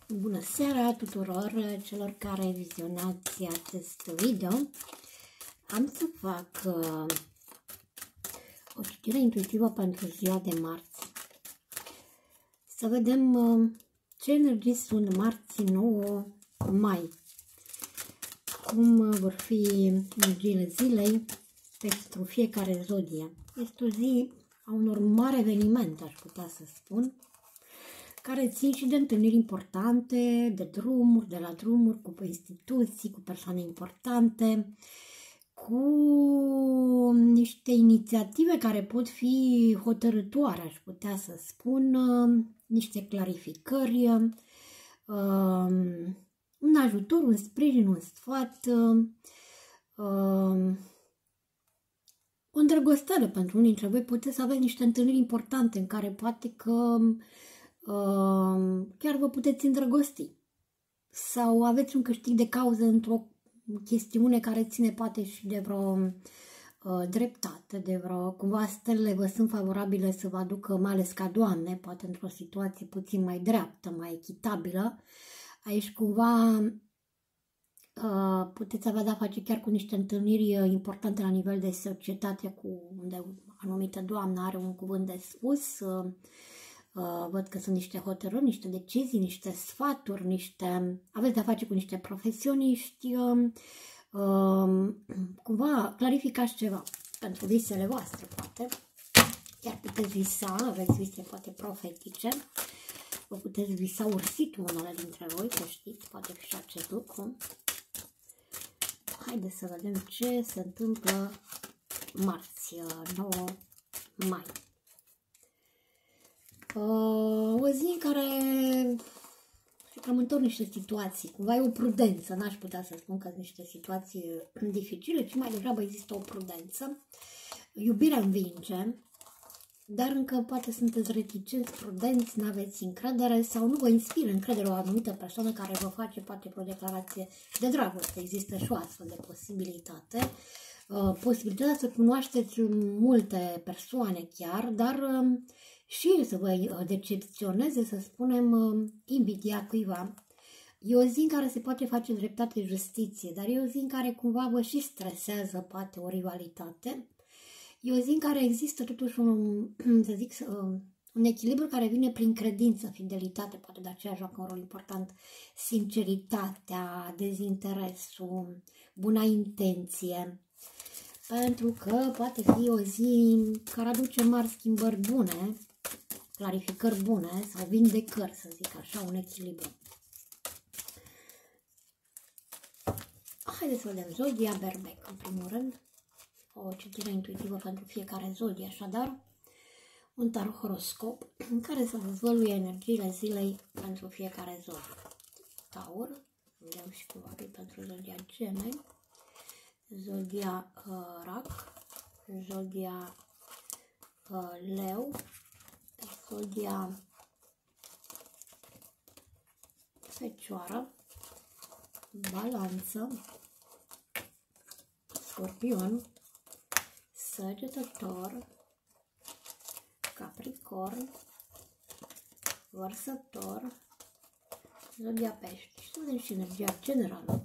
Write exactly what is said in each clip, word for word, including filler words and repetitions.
Bună seara tuturor celor care vizionați acest video. Am să fac uh, o citire intuitivă pentru ziua de marți. Să vedem uh, ce energii sunt marți nouă mai. Cum uh, vor fi energiile zilei pentru fiecare zodie. Este o zi a unor mari evenimente, aș putea să spun, care țin și de întâlniri importante, de drumuri, de la drumuri, cu instituții, cu persoane importante, cu niște inițiative care pot fi hotărâtoare, aș putea să spun, niște clarificări, un ajutor, un sprijin, un sfat, o îndrăgostare pentru unii dintre voi. Puteți să aveți niște întâlniri importante în care poate că Uh, chiar vă puteți îndrăgosti sau aveți un câștig de cauză într-o chestiune care ține poate și de vreo uh, dreptate, de vreo, cumva stelele vă sunt favorabile să vă aducă, mai ales ca doamne, poate într-o situație puțin mai dreaptă, mai echitabilă. Aici cumva uh, puteți avea de-a face chiar cu niște întâlniri importante la nivel de societate, cu unde anumită doamnă are un cuvânt de spus. uh, Uh, văd că sunt niște hotărâri, niște decizii, niște sfaturi, niște... aveți de-a face cu niște profesioniști, uh, uh, cumva clarificați ceva pentru visele voastre, poate. Chiar puteți visa, aveți vise poate profetice, vă puteți visa ursitul unele dintre voi, să știți, poate fi și acest lucru. Haideți să vedem ce se întâmplă marți, nouă mai. Uh, o zi în care cam întorc niște situații, cumva e o prudență, n-aș putea să spun că sunt niște situații dificile, ci mai degrabă există o prudență. Iubirea învinge, dar încă poate sunteți reticenți, prudenți, n-aveți încredere sau nu vă inspiră încredere o anumită persoană care vă face poate o declarație de dragoste. Există și o astfel de posibilitate. Uh, posibilitatea să cunoașteți multe persoane chiar, dar uh, și să vă decepționeze, să spunem, invidia cuiva. E o zi în care se poate face dreptate, justiție, dar e o zi în care cumva vă și stresează poate o rivalitate. E o zi în care există totuși un, să zic, un echilibru care vine prin credință, fidelitate, poate de aceea joacă un rol important, sinceritatea, dezinteresul, buna intenție. Pentru că poate fi o zi care aduce mari schimbări bune, clarificări bune sau vindecări, să zic așa, un echilibru. Haideți să vedem zodia Berbec, în primul rând. O citire intuitivă pentru fiecare zodie, așadar. Un tarot horoscop în care să dezvăluie energiile zilei pentru fiecare zodie. Taur, vedem și cum va fi pentru zodia Gemeni, zodia uh, Rac, zodia uh, Leu, zodia Fecioară, Balanță, Scorpion, Săgetător, Capricorn, Vărsător, zodia Pești. Și să vedem și energia generală.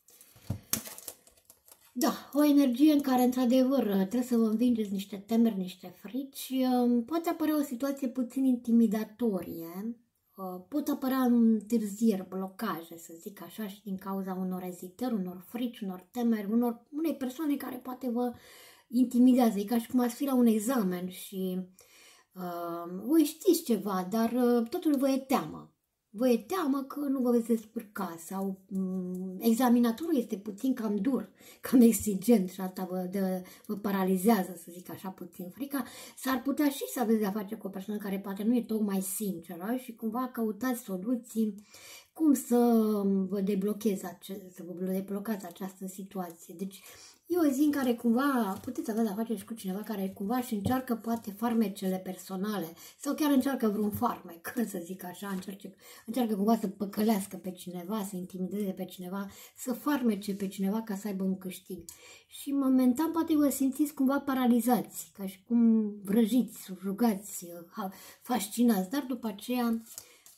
Da, o energie în care, într-adevăr, trebuie să vă învingeți niște temeri, niște frici. Poate apărea o situație puțin intimidatorie, pot apărea întârzieri, blocaje, să zic așa, și din cauza unor ezitări, unor frici, unor temeri, unor, unei persoane care poate vă intimidează. E ca și cum ați fi la un examen și uh, voi știți ceva, dar uh, totul vă e teamă. Vă e teamă că nu vă veți descurca sau um, examinatorul este puțin cam dur, cam exigent și asta vă, de, vă paralizează, să zic așa, puțin frica. S-ar putea și să aveți de-a face cu o persoană care poate nu e tocmai sinceră și cumva căutați soluții cum să vă deblochezi, ace să vă deblocați această situație. Deci e o zi în care cumva puteți avea de-a face și cu cineva care cumva și încearcă poate farmecele personale sau chiar încearcă vreun farmec, să zic așa, încearcă, încearcă cumva să păcălească pe cineva, să intimideze pe cineva, să farmece pe cineva ca să aibă un câștig. Și momentan poate vă simțiți cumva paralizați, ca și cum vrăjiți, rugați, fascinați, dar după aceea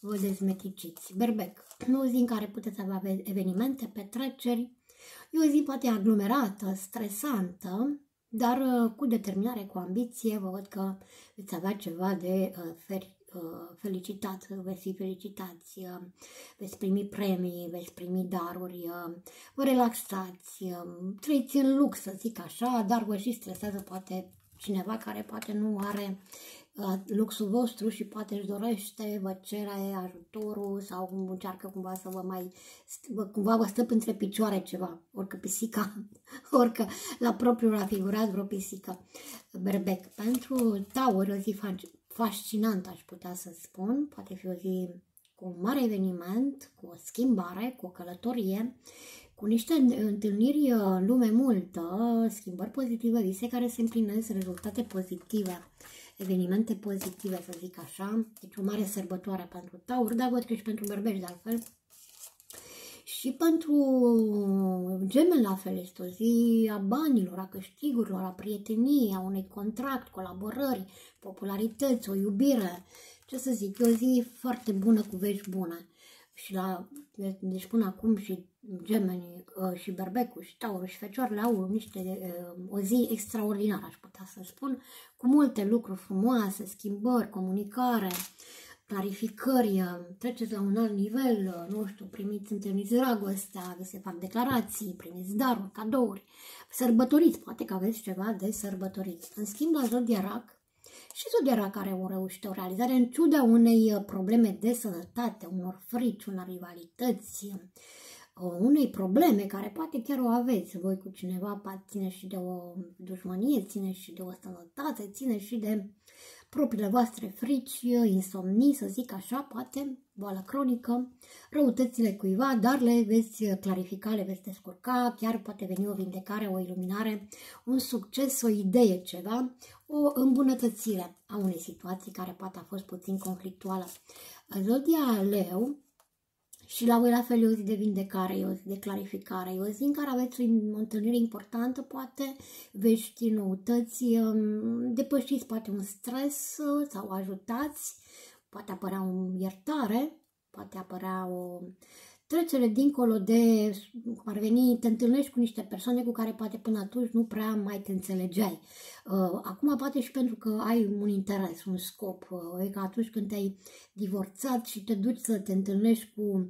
vă dezmeticiți. Berbec, e o zi în care puteți avea evenimente, petreceri, e o zi poate aglomerată, stresantă, dar cu determinare, cu ambiție, vă văd că veți avea ceva de fer, felicitat, veți fi felicitați, veți primi premii, veți primi daruri, vă relaxați, trăiți în lux, să zic așa, dar vă și stresează poate cineva care poate nu are luxul vostru și poate își dorește, vă cere ajutorul sau încearcă cumva să vă mai, cumva vă stă între picioare ceva, orică pisica, orică la propriu la figurat vreo pisică. Berbec, pentru Taur, o zi fascinantă aș putea să spun, poate fi o zi cu un mare eveniment, cu o schimbare, cu o călătorie, cu niște întâlniri în lume multă, schimbări pozitive, vise care se împlinesc, rezultate pozitive, evenimente pozitive, să zic așa. Deci o mare sărbătoare pentru Taur, dar văd că și pentru Berbec de altfel. Și pentru Gemeni la fel, este o zi a banilor, a câștigurilor, a prieteniei, a unui contract, colaborări, popularități, o iubire. Ce să zic, e o zi foarte bună cu vești bune. Și la, deci până acum și Gemenii și Berbecul și Taurul și Fecioarele au niște, o zi extraordinară, aș putea să spun, cu multe lucruri frumoase, schimbări, comunicare, clarificări, treceți la un alt nivel, nu știu, primiți, întâlniți dragostea, se fac declarații, primiți daruri, cadouri, sărbătoriți, poate că aveți ceva de sărbătorit. În schimb, la Zodia Rac, și Zodia Rac are o reușită, o realizare, în ciuda unei probleme de sănătate, unor frici, unor rivalități, unei probleme care poate chiar o aveți voi cu cineva, ține și de o dușmănie, ține și de o sănătate, ține și de propriile voastre frici, insomnii, să zic așa, poate, boală cronică, răutățile cuiva, dar le veți clarifica, le veți descurca, chiar poate veni o vindecare, o iluminare, un succes, o idee, ceva, o îmbunătățire a unei situații care poate a fost puțin conflictuală. Zodia Leu, și la voi la fel e o zi de vindecare, e o zi de clarificare, e o zi în care aveți o întâlnire importantă, poate vești, noutăți, depășiți poate un stres sau ajutați, poate apărea o iertare, poate apărea o trecere dincolo de, cum ar veni, te întâlnești cu niște persoane cu care poate până atunci nu prea mai te înțelegeai. Acum poate și pentru că ai un interes, un scop, e ca atunci când te-ai divorțat și te duci să te întâlnești cu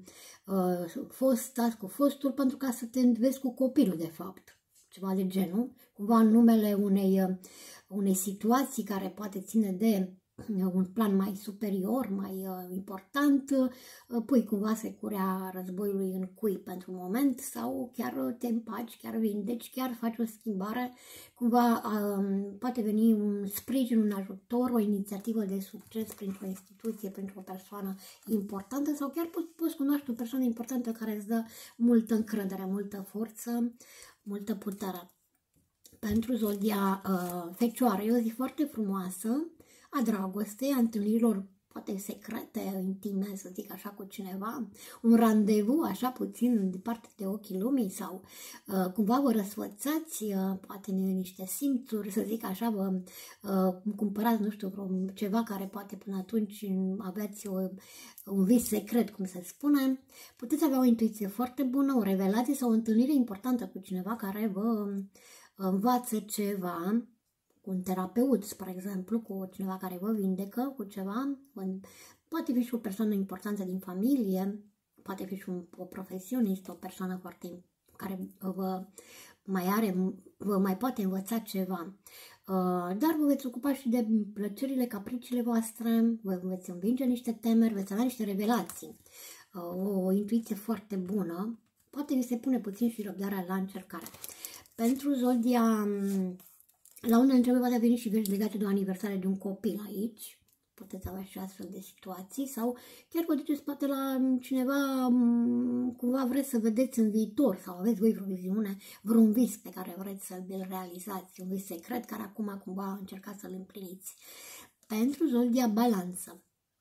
fosta, cu fostul, pentru ca să te vezi cu copilul de fapt, ceva de genul, cumva în numele unei, unei situații care poate ține de un plan mai superior, mai uh, important, uh, pui cumva securea războiului în cui pentru moment sau chiar te împaci, chiar vindeci, chiar faci o schimbare, cumva uh, poate veni un sprijin, un ajutor, o inițiativă de succes printr-o instituție, printr-o persoană importantă sau chiar poți, poți cunoaște o persoană importantă care îți dă multă încredere, multă forță, multă putere. Pentru Zodia uh, Fecioară e o zi foarte frumoasă, a dragostei, a întâlnirilor poate secrete, intime, să zic așa, cu cineva, un randevu, așa puțin departe de ochii lumii sau uh, cumva vă răsfățați, uh, poate niște simțuri, să zic așa, vă uh, cumpărați, nu știu, vreo, ceva care poate până atunci aveați o, un vis secret, cum se spune, puteți avea o intuiție foarte bună, o revelație sau o întâlnire importantă cu cineva care vă învață ceva, cu un terapeut, spre exemplu, cu cineva care vă vindecă, cu ceva, poate fi și o persoană importantă din familie, poate fi și un, o profesionist, o persoană foarte care vă mai are, vă mai poate învăța ceva. Dar vă veți ocupa și de plăcerile, capriciile voastre, vă veți învinge niște temeri, veți avea niște revelații, o, o intuiție foarte bună, poate vi se pune puțin și răbdarea la încercare. Pentru Zodia, la unele întrebe poate veni și vești legate de o aniversare de un copil aici, puteți avea și astfel de situații sau chiar vă duceți poate la cineva, cumva vreți să vedeți în viitor sau aveți voi vreo viziune, vreun vis pe care vreți să-l realizați, un vis secret care acum cumva încercați să-l împliniți. Pentru Zodia Balanță,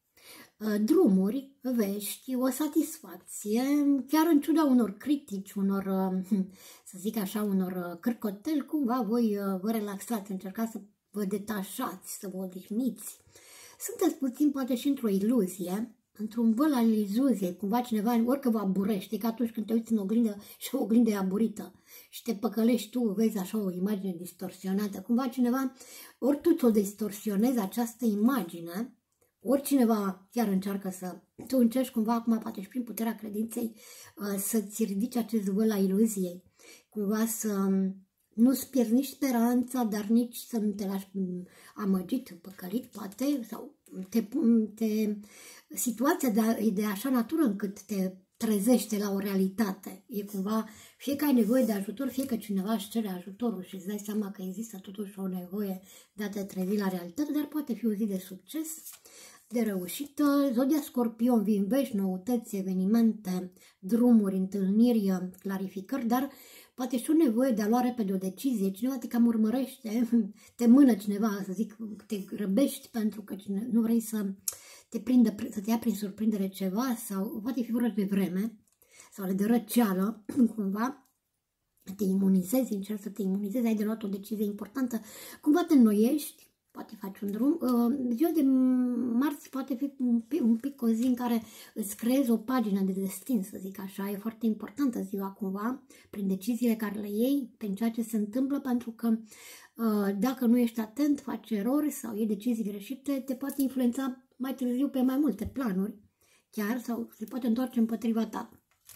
drumuri, vești, o satisfacție, chiar în ciuda unor critici, unor, să zic așa, unor cârcoteli, cumva voi vă relaxați, încercați să vă detașați, să vă odihniți. Sunteți puțin poate și într-o iluzie, într-un văl al iluziei, cumva cineva, orică vă aburește, că atunci când te uiți în oglindă și o oglindă e aburită și te păcălești tu, vezi așa o imagine distorsionată, cumva cineva, ori tu ți-o distorsionezi această imagine, ori cineva chiar încearcă să, tu încerci cumva acum, poate și prin puterea credinței, să-ți ridici acest văl al iluziei, cumva să nu-ți pierzi nici speranța, dar nici să nu te lași amăgit, păcălit, poate, sau te, te, situația de, e de așa natură încât te trezește la o realitate. E cumva, fie că ai nevoie de ajutor, fie că cineva își cere ajutorul și îți dai seama că există totuși o nevoie de a te trezi la realitate, dar poate fi o zi de succes, de reușită. Zodia Scorpion, vin vești, noutăți, evenimente, drumuri, întâlniri, clarificări, dar poate și o nevoie de a lua repede o decizie, cineva te cam urmărește, te mână cineva, să zic, te grăbești pentru că nu vrei să te prindă, să te ia prin surprindere ceva, sau poate fi vorba de vreme, sau de răceală, cumva, te imunizezi, încerci să te imunizezi, ai de luat o decizie importantă, cumva te înnoiești, poate faci un drum. Ziua de marți poate fi un pic, un pic o zi în care îți creezi o pagină de destin, să zic așa. E foarte importantă ziua cumva, prin deciziile care le iei, prin ceea ce se întâmplă, pentru că dacă nu ești atent, faci erori sau iei decizii greșite, te poate influența mai târziu pe mai multe planuri, chiar, sau se poate întoarce împotriva ta.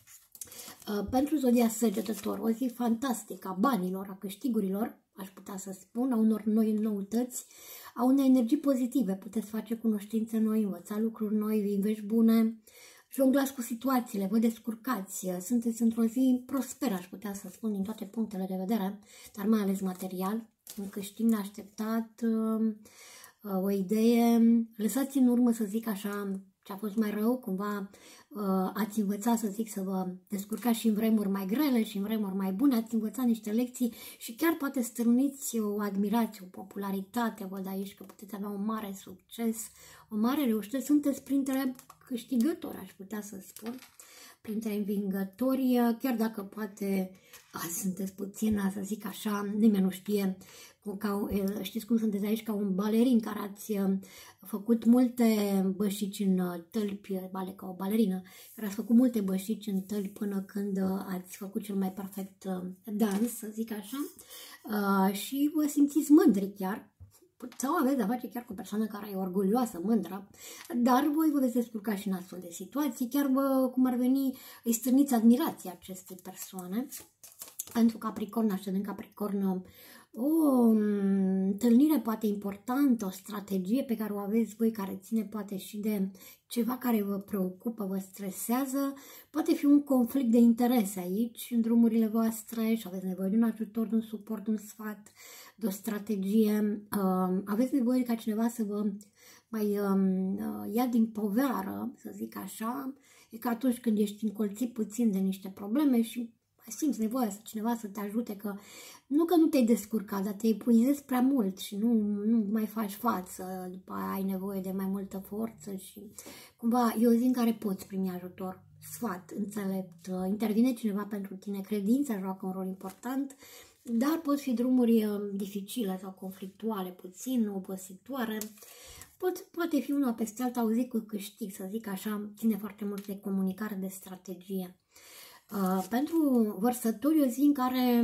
Pentru zodia Săgetător, o zi fantastică a banilor, a câștigurilor, aș putea să spun, a unor noi noutăți, a unei energii pozitive. Puteți face cunoștințe noi, învăța lucruri noi, vești bune, jonglați cu situațiile, vă descurcați, sunteți într-o zi prosperă, aș putea să spun, din toate punctele de vedere, dar mai ales material, un câștig neașteptat, o idee, lăsați în urmă, să zic așa, ce a fost mai rău, cumva ați învățat, să zic, să vă descurcați și în vremuri mai grele și în vremuri mai bune, ați învățat niște lecții și chiar poate stârniți o admirație, o popularitate, văd aici că puteți avea un mare succes, o mare reușită, sunteți printre câștigători, aș putea să spun, printre învingători, chiar dacă poate azi sunteți puțin, să zic așa, nimeni nu știe, ca, știți cum sunteți aici, ca un balerin care ați făcut multe bășici în tălpi, bale, ca o balerină, care ați făcut multe bășici în tălpi până când ați făcut cel mai perfect dans, să zic așa, și vă simțiți mândri chiar, sau aveți de-a face chiar cu o persoană care e orgolioasă, mândră, dar voi vă veți descurca și în astfel de situații, chiar vă, cum ar veni, îi stârniți admirația acestei persoane. Pentru Capricorn, așteptând Capricorn, o întâlnire poate importantă, o strategie pe care o aveți voi, care ține poate și de ceva care vă preocupă, vă stresează, poate fi un conflict de interese aici, în drumurile voastre, și aveți nevoie de un ajutor, de un suport, de un sfat, de o strategie, aveți nevoie ca cineva să vă mai ia din poveară, să zic așa, e ca atunci când ești încolțit puțin de niște probleme și simți nevoia să cineva să te ajute, că nu că nu te-ai descurcat, dar te epuizezi prea mult și nu, nu mai faci față, după aia ai nevoie de mai multă forță și cumva e o zi în care poți primi ajutor, sfat, înțelept, intervine cineva pentru tine, credința joacă un rol important, dar pot fi drumuri dificile sau conflictuale, puțin obositoare, pot, poate fi una peste alta o zi cu câștig, să zic așa, ține foarte mult de comunicare, de strategie. Uh, pentru vărsători, o zi în care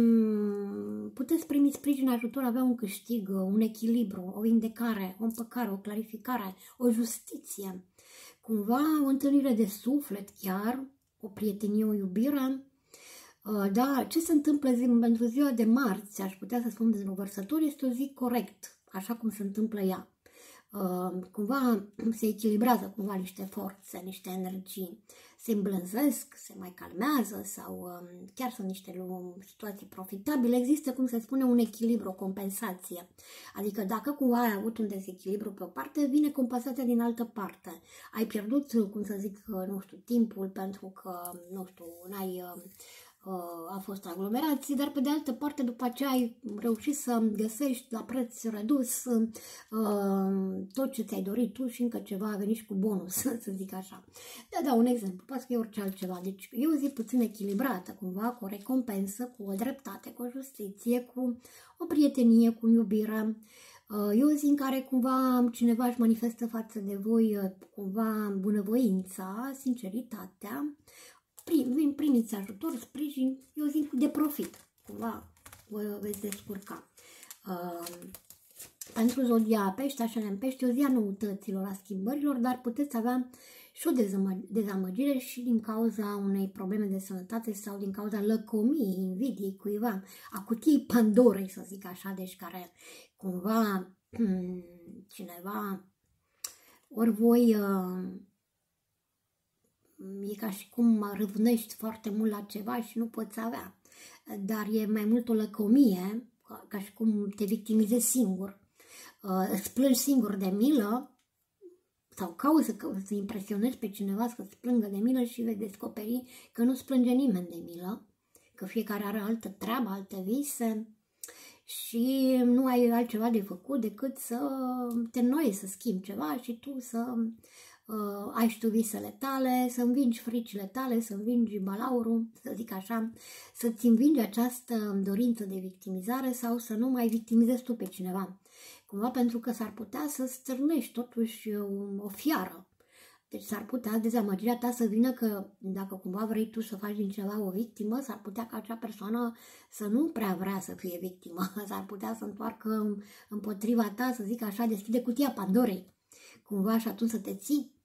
puteți primi sprijin, ajutor, avea un câștig, un echilibru, o vindecare, o împăcare, o clarificare, o justiție, cumva o întâlnire de suflet chiar, o prietenie, o iubire. Uh, da, ce se întâmplă zi, pentru ziua de marți, aș putea să spun pentru vărsători, este o zi corect, așa cum se întâmplă ea. Uh, cumva se echilibrează cumva niște forțe, niște energii, se îmblânzesc, se mai calmează sau uh, chiar sunt niște situații profitabile. Există, cum se spune, un echilibru, o compensație. Adică dacă cumva ai avut un dezechilibru pe o parte, vine compensația din altă parte. Ai pierdut, cum să zic, nu știu, timpul pentru că, nu știu, n-ai... Uh, a fost aglomerații, dar pe de altă parte după aceea ai reușit să găsești la preț redus uh, tot ce ți-ai dorit tu și încă ceva a venit și cu bonus, să zic așa. Da, da, un exemplu, poate că e orice altceva. Deci e o zi puțin echilibrată, cumva, cu o recompensă, cu o dreptate, cu o justiție, cu o prietenie, cu iubire, E o zi în care cumva cineva își manifestă față de voi cumva bunăvoința, sinceritatea, prim, primiți ajutor, sprijin, e o zi de profit, cumva vă veți descurca. Uh, pentru zodia pești, așa ne pești, o zi a noutăților, a schimbărilor, dar puteți avea și o dezamăgire și din cauza unei probleme de sănătate sau din cauza lăcomiei, invidiei cuiva, a cutiei Pandorei, să zic așa, deci care cumva cineva, ori voi e ca și cum râvnești foarte mult la ceva și nu poți avea, dar e mai mult o lăcomie, ca și cum te victimizezi singur, îți plângi singur de milă, sau caută că să impresionezi pe cineva să îți plângă de milă și vei descoperi că nu-ți plânge nimeni de milă, că fiecare are altă treabă, alte vise și nu ai altceva de făcut decât să te înnoi, să schimbi ceva și tu să uh, ai și tu visele tale, să învingi fricile tale, să învingi balaurul, să zic așa, să-ți învingi această dorință de victimizare sau să nu mai victimizezi tu pe cineva. Cumva pentru că s-ar putea să stârnești totuși o fiară. Deci s-ar putea dezamăgirea ta să vină că dacă cumva vrei tu să faci din ceva o victimă, s-ar putea ca acea persoană să nu prea vrea să fie victimă. S-ar putea să întoarcă împotriva ta, să zic așa, deschide cutia Pandorei. Cumva și atunci să te ții.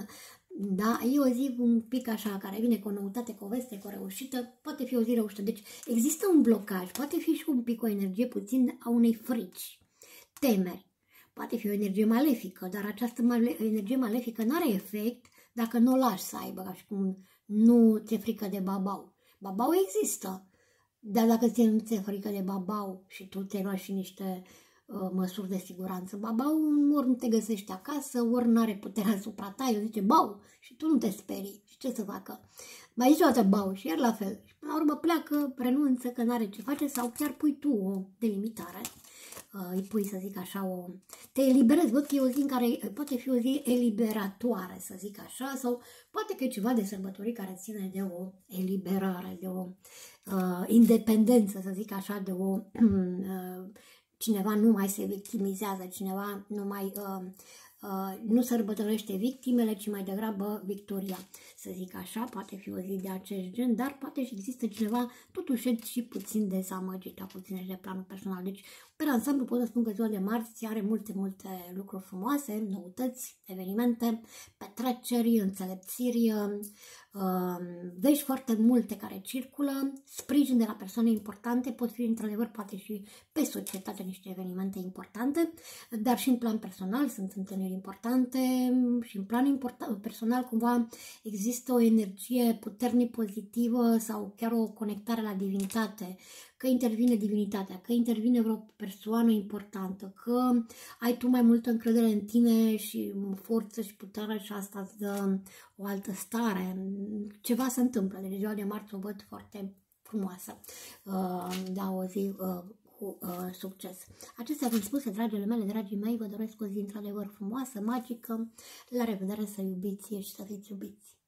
Da, e o zi un pic așa, care vine cu o noutate, cu o veste, cu o reușită, poate fi o zi reușită. Deci există un blocaj, poate fi și un pic o energie puțin a unei frici. Temeri. Poate fi o energie malefică, dar această male energie malefică nu are efect dacă nu o lași să aibă, ca și cum nu ți-e frică de babau. Babau există, dar dacă ți-e frică de babau și tu te luai și niște uh, măsuri de siguranță, babau ori nu te găsești acasă, ori nu are puterea asupra ta, el zice bau și tu nu te sperii. Și ce să facă? Mai zice o dată bau și iar la fel. Și până la urmă pleacă, renunță că nu are ce face sau chiar pui tu o delimitare. Îi pui, să zic așa, o... te eliberezi, văd că e o zi în care poate fi o zi eliberatoare, să zic așa, sau poate că e ceva de sărbătorit care ține de o eliberare, de o uh, independență, să zic așa, de o... Uh, cineva nu mai se victimizează, cineva nu mai... Uh, Uh, nu sărbătorește victimele, ci mai degrabă victoria, să zic așa, poate fi o zi de acest gen, dar poate și există cineva totuși și puțin dezamăgit, puțin de planul personal. Deci, pe ansamblu pot să spun că ziua de marți are multe, multe lucruri frumoase, noutăți, evenimente, petreceri, înțelepțiri, uh, vești foarte multe care circulă, sprijin de la persoane importante, pot fi într-adevăr poate și pe societate niște evenimente importante, dar și în plan personal sunt întâlniri importante și în plan important, personal cumva există o energie puternic pozitivă sau chiar o conectare la divinitate, că intervine divinitatea, că intervine vreo persoană importantă, că ai tu mai multă încredere în tine și forță și putere și asta îți dă o altă stare. Ceva se întâmplă, deci ziua de marți o văd foarte frumoasă, da, o zi cu uh, succes. Acestea fiind spuse, dragile mele, dragii mei, vă doresc o zi într-adevăr frumoasă, magică. La revedere, să iubiți și să fiți iubiți!